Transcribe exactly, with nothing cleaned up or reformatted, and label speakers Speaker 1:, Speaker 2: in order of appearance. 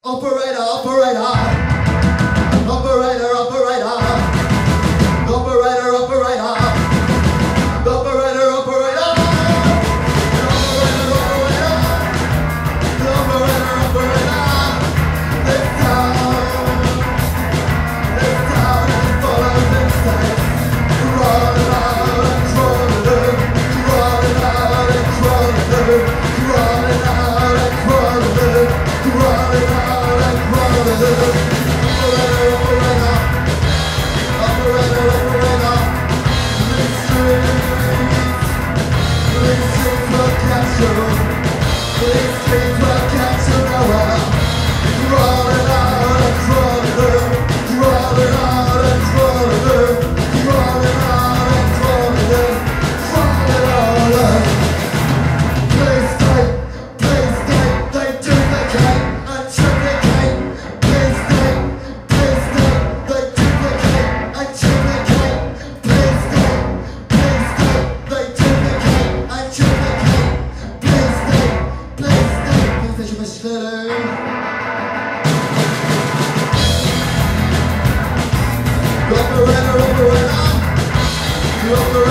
Speaker 1: Operator, operator, operator, operator, operator, operator, operator, operator, operator, operator, this town, this town is full of mistakes. Rolling out and crawling, rolling out and crawling, rolling out and crawling, rolling out. Operator, operator, operator, operator, these streets, these streets will catch you, these streets will catch you nowhere. Rolling out and crawling, rolling out and crawling, rolling out and crawling, crawling out. Please stay, please stay, they duplicate and triplicate. Operator, operator, operator.